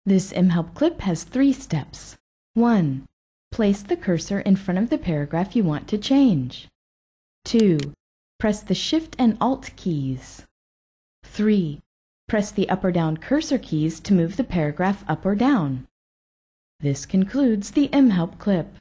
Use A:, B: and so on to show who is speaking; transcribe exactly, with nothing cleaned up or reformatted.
A: This mHelp clip has three steps. one. Place the cursor in front of the paragraph you want to change. two. Press the Shift and Alt keys. three. Press the up or down cursor keys to move the paragraph up or down. This concludes the mHelp clip.